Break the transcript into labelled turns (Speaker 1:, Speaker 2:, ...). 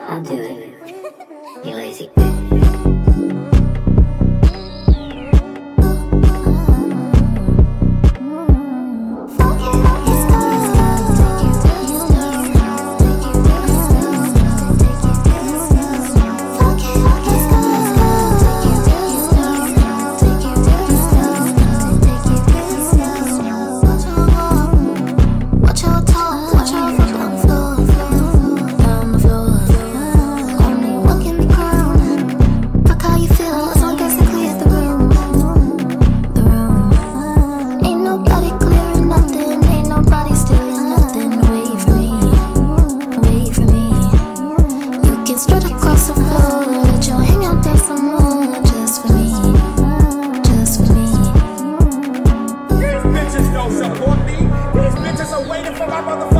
Speaker 1: I'll do it. You lazy.
Speaker 2: Straight across the floor, let you hang out there some more, just for me, just for me.
Speaker 3: These bitches don't support me. These bitches are waiting for my motherfucking